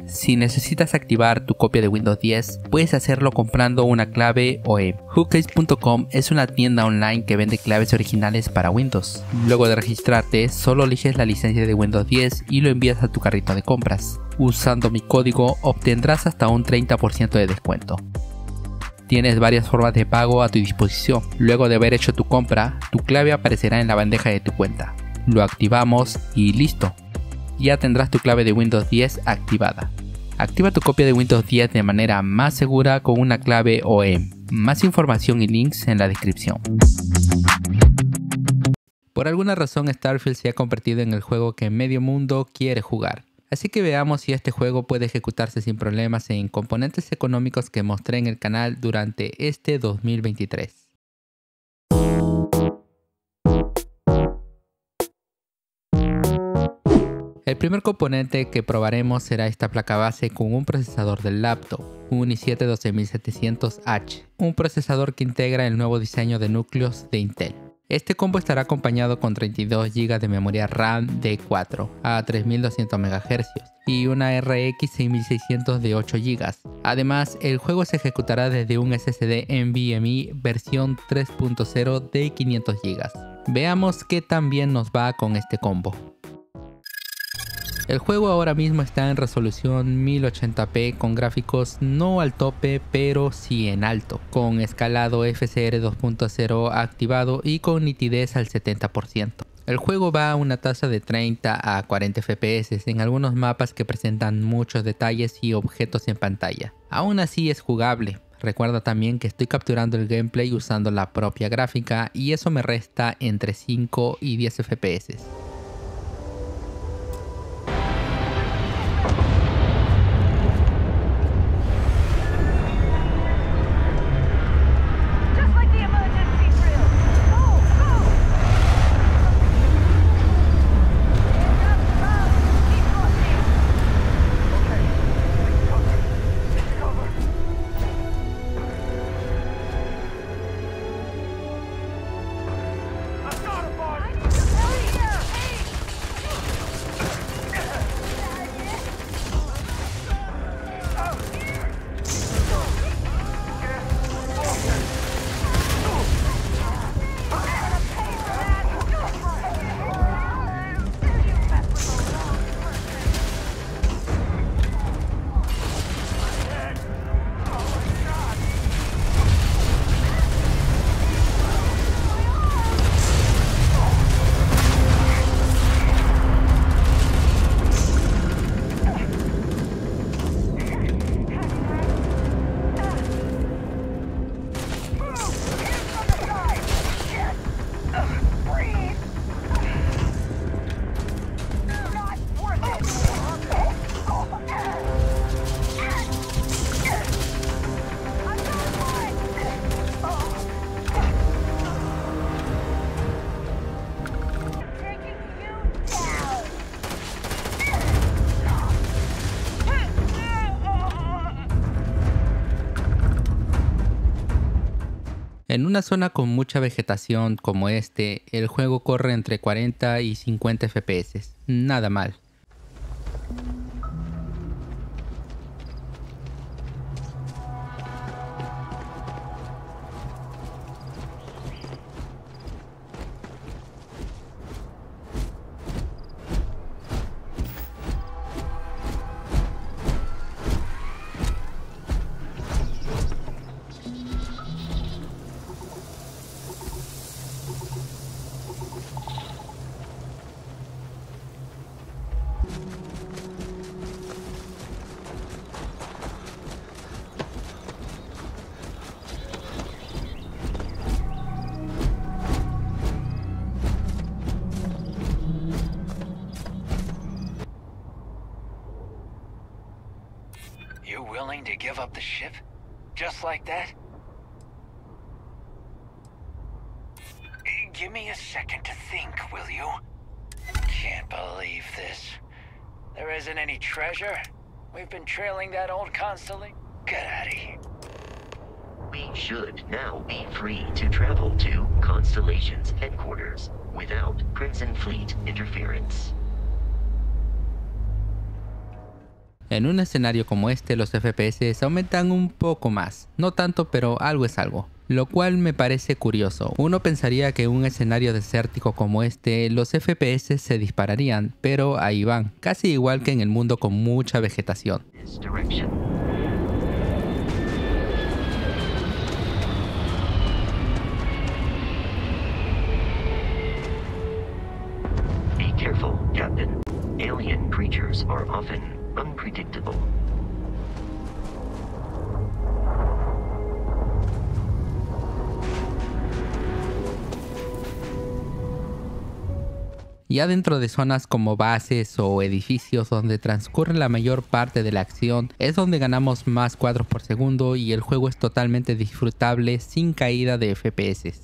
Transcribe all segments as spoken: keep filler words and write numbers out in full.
Si necesitas activar tu copia de Windows diez, puedes hacerlo comprando una clave O E M. Hookcase punto com es una tienda online que vende claves originales para Windows. Luego de registrarte, solo eliges la licencia de Windows diez y lo envías a tu carrito de compras. Usando mi código obtendrás hasta un treinta por ciento de descuento. Tienes varias formas de pago a tu disposición. Luego de haber hecho tu compra, tu clave aparecerá en la bandeja de tu cuenta. Lo activamos y listo. Ya tendrás tu clave de Windows diez activada. Activa tu copia de Windows diez de manera más segura con una clave O E M. Más información y links en la descripción. Por alguna razón Starfield se ha convertido en el juego que medio mundo quiere jugar. Así que veamos si este juego puede ejecutarse sin problemas en componentes económicos que mostré en el canal durante este dos mil veintitrés. El primer componente que probaremos será esta placa base con un procesador del laptop, un i siete doce mil setecientos H, un procesador que integra el nuevo diseño de núcleos de Intel. Este combo estará acompañado con treinta y dos gigas de memoria RAM D cuatro a tres mil doscientos megahercios y una R X seis mil seiscientos de ocho gigas. Además, el juego se ejecutará desde un S S D NVMe versión tres punto cero de quinientos gigas. Veamos qué tan bien nos va con este combo. El juego ahora mismo está en resolución mil ochenta p con gráficos no al tope pero sí en alto, con escalado F C R dos punto cero activado y con nitidez al setenta por ciento. El juego va a una tasa de treinta a cuarenta F P S en algunos mapas que presentan muchos detalles y objetos en pantalla. Aún así es jugable. Recuerda también que estoy capturando el gameplay usando la propia gráfica y eso me resta entre cinco y diez F P S. En una zona con mucha vegetación como este, el juego corre entre cuarenta y cincuenta F P S. Nada mal. You willing to give up the ship? Just like that? Give me a second to think, will you? Can't believe this. There isn't any treasure? We've been trailing that old constantly? Get out of here. We should now be free to travel to Constellation's headquarters without Crimson Fleet interference. En un escenario como este los F P S aumentan un poco más, no tanto pero algo es algo. Lo cual me parece curioso. Uno pensaría que en un escenario desértico como este los F P S se dispararían, pero ahí van, casi igual que en el mundo con mucha vegetación. Be careful, Captain. Alien creatures are often unpredictable. Ya dentro de zonas como bases o edificios donde transcurre la mayor parte de la acción es donde ganamos más cuadros por segundo y el juego es totalmente disfrutable sin caída de F P S.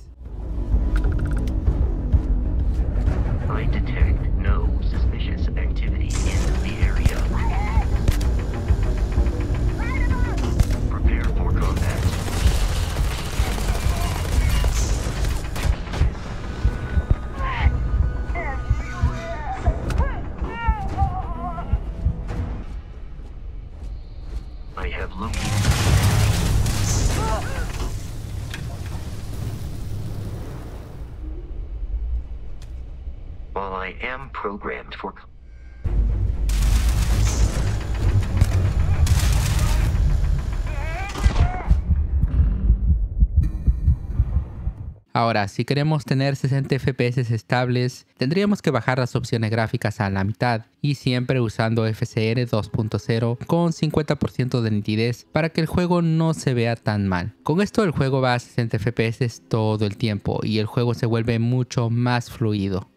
I detect no suspicious activity in the area. Prepare for combat. I have located. While I am programmed for. Ahora, si queremos tener sesenta F P S estables, tendríamos que bajar las opciones gráficas a la mitad y siempre usando F C R dos punto cero con cincuenta por ciento de nitidez para que el juego no se vea tan mal. Con esto el juego va a sesenta F P S todo el tiempo y el juego se vuelve mucho más fluido.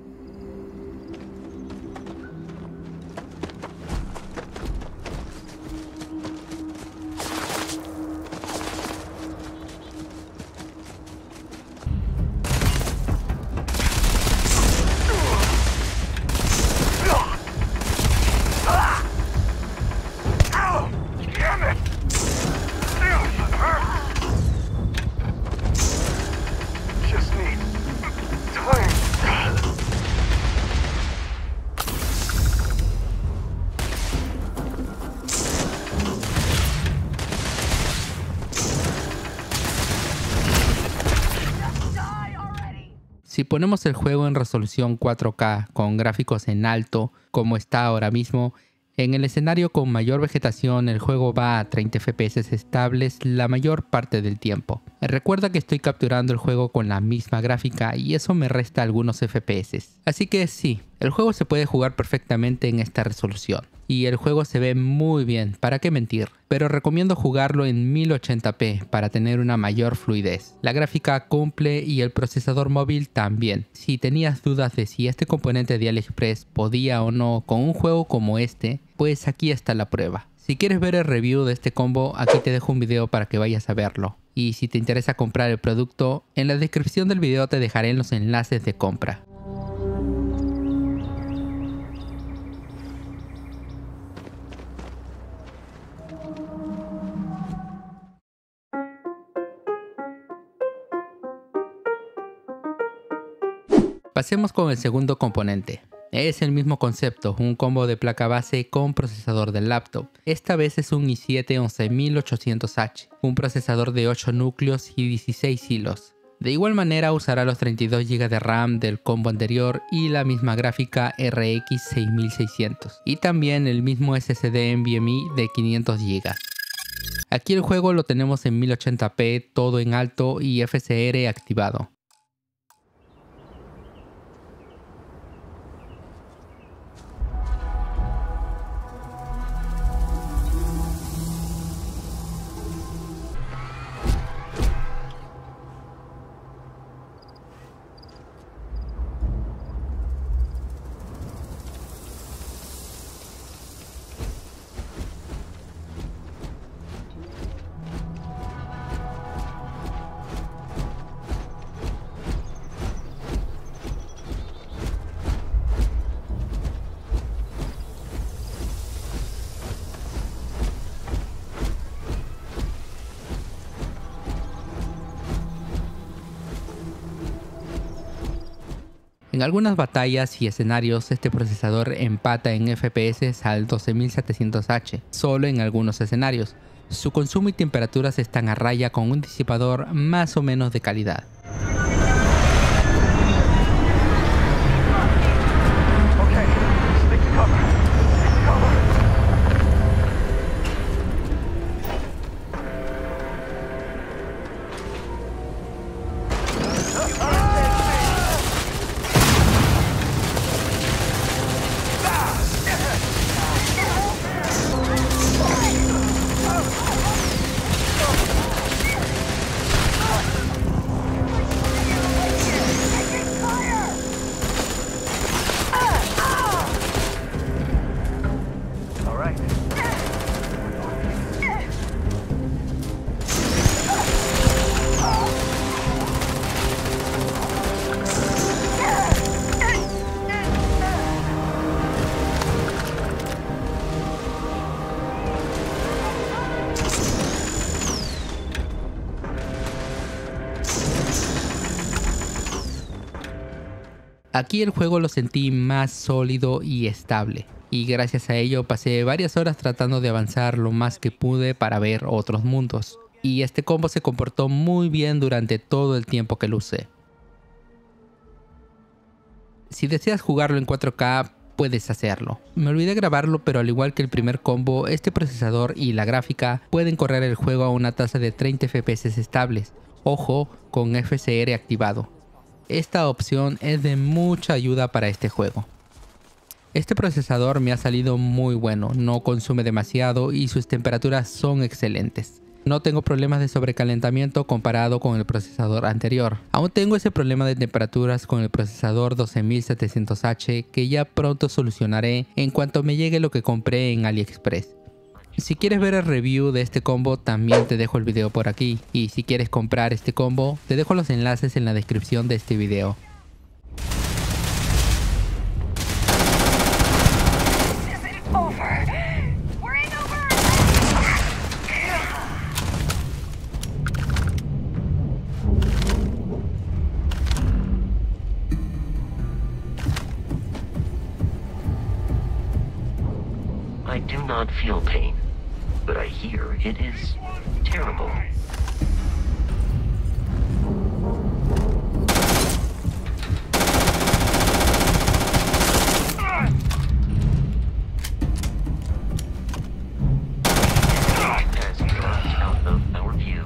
Si ponemos el juego en resolución cuatro K con gráficos en alto, como está ahora mismo, en el escenario con mayor vegetación el juego va a treinta F P S estables la mayor parte del tiempo. Recuerda que estoy capturando el juego con la misma gráfica y eso me resta algunos F P S. Así que sí, el juego se puede jugar perfectamente en esta resolución. Y el juego se ve muy bien, para qué mentir, pero recomiendo jugarlo en mil ochenta p para tener una mayor fluidez. La gráfica cumple y el procesador móvil también. Si tenías dudas de si este componente de AliExpress podía o no con un juego como este, pues aquí está la prueba. Si quieres ver el review de este combo, aquí te dejo un video para que vayas a verlo. Y si te interesa comprar el producto, en la descripción del video te dejaré los enlaces de compra. Pasemos con el segundo componente. Es el mismo concepto, un combo de placa base con procesador del laptop. Esta vez es un i siete once mil ochocientos H, un procesador de ocho núcleos y dieciséis hilos. De igual manera usará los treinta y dos gigas de RAM del combo anterior y la misma gráfica R X seis mil seiscientos y también el mismo S S D NVMe de quinientos gigas. Aquí el juego lo tenemos en mil ochenta p, todo en alto y F C R activado. En algunas batallas y escenarios este procesador empata en F P S al doce mil setecientos H, solo en algunos escenarios. Su consumo y temperaturas están a raya con un disipador más o menos de calidad. Aquí el juego lo sentí más sólido y estable, y gracias a ello pasé varias horas tratando de avanzar lo más que pude para ver otros mundos, y este combo se comportó muy bien durante todo el tiempo que lo usé. Si deseas jugarlo en cuatro K, puedes hacerlo. Me olvidé grabarlo, pero al igual que el primer combo, este procesador y la gráfica pueden correr el juego a una tasa de treinta F P S estables, ojo, con F C R activado. Esta opción es de mucha ayuda para este juego. Este procesador me ha salido muy bueno, no consume demasiado y sus temperaturas son excelentes. No tengo problemas de sobrecalentamiento comparado con el procesador anterior. Aún tengo ese problema de temperaturas con el procesador doce mil setecientos H que ya pronto solucionaré en cuanto me llegue lo que compré en AliExpress. Si quieres ver el review de este combo, también te dejo el video por aquí, y si quieres comprar este combo, te dejo los enlaces en la descripción de este video. I do not feel pain, but I hear it is terrible. Has dropped out of our view.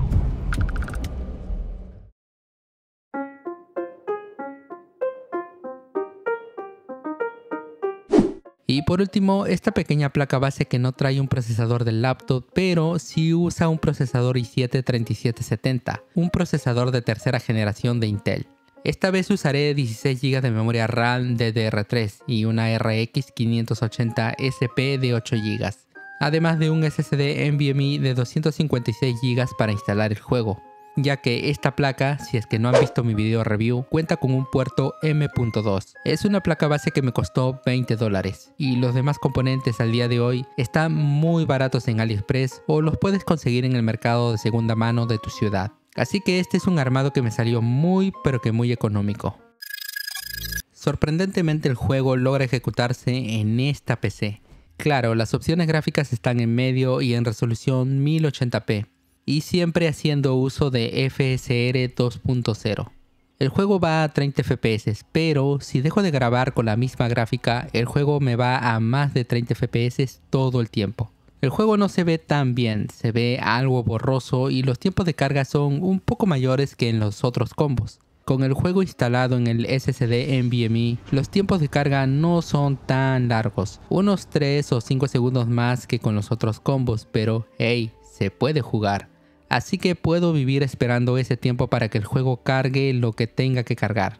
Y por último, esta pequeña placa base que no trae un procesador del laptop, pero sí usa un procesador i siete treinta y siete setenta, un procesador de tercera generación de Intel. Esta vez usaré dieciséis gigas de memoria RAM D D R tres y una R X quinientos ochenta S P de ocho gigas, además de un S S D NVMe de doscientos cincuenta y seis gigas para instalar el juego, ya que esta placa, si es que no han visto mi video review, cuenta con un puerto M punto dos. Es una placa base que me costó veinte dólares y los demás componentes al día de hoy están muy baratos en AliExpress o los puedes conseguir en el mercado de segunda mano de tu ciudad. Así que este es un armado que me salió muy pero que muy económico. Sorprendentemente el juego logra ejecutarse en esta P C. Claro, las opciones gráficas están en medio y en resolución mil ochenta p. Y siempre haciendo uso de F S R dos punto cero. El juego va a treinta F P S, pero si dejo de grabar con la misma gráfica, el juego me va a más de treinta F P S todo el tiempo. El juego no se ve tan bien, se ve algo borroso y los tiempos de carga son un poco mayores que en los otros combos. Con el juego instalado en el S S D NVMe, los tiempos de carga no son tan largos, unos tres o cinco segundos más que con los otros combos, pero hey, se puede jugar. Así que puedo vivir esperando ese tiempo para que el juego cargue lo que tenga que cargar.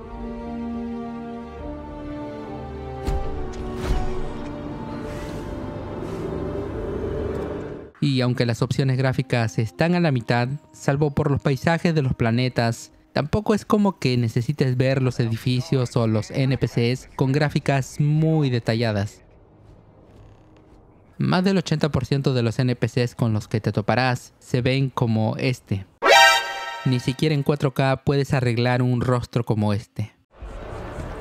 Y aunque las opciones gráficas están a la mitad, salvo por los paisajes de los planetas, tampoco es como que necesites ver los edificios o los N P Cs con gráficas muy detalladas. Más del ochenta por ciento de los N P Cs con los que te toparás se ven como este. Ni siquiera en cuatro K puedes arreglar un rostro como este.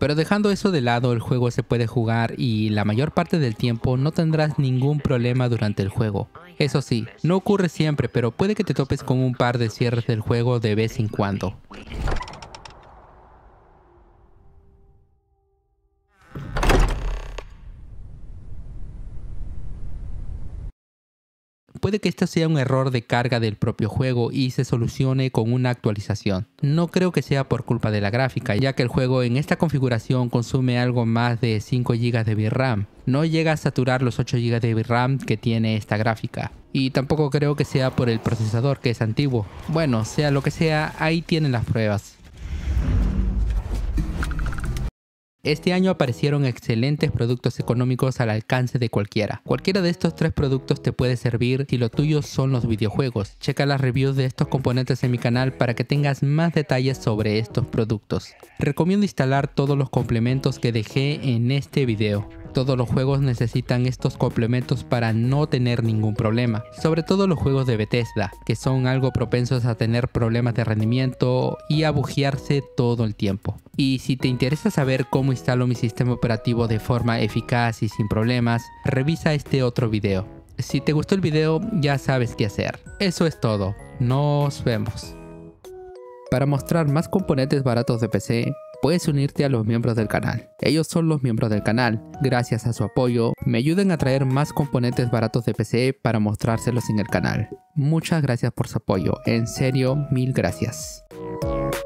Pero dejando eso de lado, el juego se puede jugar y la mayor parte del tiempo no tendrás ningún problema durante el juego. Eso sí, no ocurre siempre, pero puede que te topes con un par de cierres del juego de vez en cuando. Puede que esto sea un error de carga del propio juego y se solucione con una actualización. No creo que sea por culpa de la gráfica, ya que el juego en esta configuración consume algo más de cinco gigas de VRAM. No llega a saturar los ocho gigas de VRAM que tiene esta gráfica. Y tampoco creo que sea por el procesador, que es antiguo. Bueno, sea lo que sea, ahí tienen las pruebas. Este año aparecieron excelentes productos económicos al alcance de cualquiera. Cualquiera de estos tres productos te puede servir si lo tuyo son los videojuegos. Checa las reviews de estos componentes en mi canal para que tengas más detalles sobre estos productos. Recomiendo instalar todos los complementos que dejé en este video. Todos los juegos necesitan estos complementos para no tener ningún problema. Sobre todo los juegos de Bethesda, que son algo propensos a tener problemas de rendimiento y a buguearse todo el tiempo. Y si te interesa saber cómo instalo mi sistema operativo de forma eficaz y sin problemas, revisa este otro video. Si te gustó el video, ya sabes qué hacer. Eso es todo. Nos vemos. Para mostrar más componentes baratos de P C, puedes unirte a los miembros del canal. Ellos son los miembros del canal. Gracias a su apoyo, me ayudan a traer más componentes baratos de P C para mostrárselos en el canal. Muchas gracias por su apoyo. En serio, mil gracias.